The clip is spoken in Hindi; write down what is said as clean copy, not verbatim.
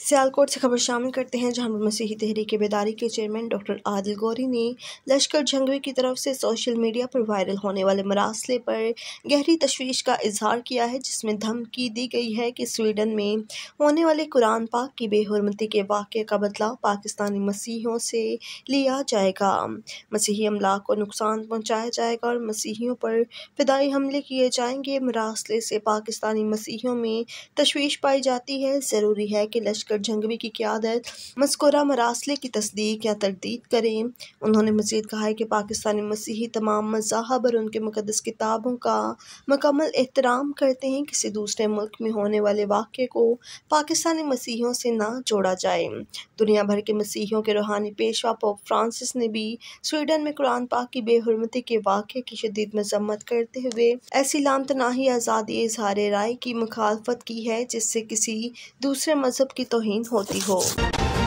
सियालकोट से खबर शामिल करते हैं, जहां पर मसीही तहरीक बेदारी के चेयरमैन डॉक्टर आदिल गौरी ने लश्कर जंगवी की तरफ से सोशल मीडिया पर वायरल होने वाले मरासले पर गहरी तशवीश का इजहार किया है, जिसमें धमकी दी गई है कि स्वीडन में होने वाले कुरान पाक की बेहुरमती के वाक़े का बदला पाकिस्तानी मसीहियों से लिया जाएगा। मसीही अमलाक को नुकसान पहुँचाया जाएगा और मसीहियों पर फिदाई हमले किए जाएंगे। मरासले से पाकिस्तानी मसीहियों में तशवीश पाई जाती है। ज़रूरी है कि लश्कर जंगवी की क़यादत मज़कूरा मरासले की तस्दीक या तरदीद करें। उन्होंने मज़ीद कहा है कि पाकिस्तानी मसीही तमाम मज़ाहब और उनके मुक़द्दस किताबों का मुकम्मल एहतराम करते हैं। किसी दूसरे मुल्क में होने वाले वाक़े को पाकिस्तानी मसीहियों से ना जोड़ा जाए। दुनिया भर के मसीहियों के रूहानी पेशवा पोप फ्रांसिस ने भी स्वीडन में कुरान पाक की बेहुरमती के वाक़े की शदीद मज़म्मत करते हुए ऐसी लामतनाही आज़ादी इज़हार राय की मुखालफत की है जिससे किसी दूसरे मज़हब की तौहीन होती हो।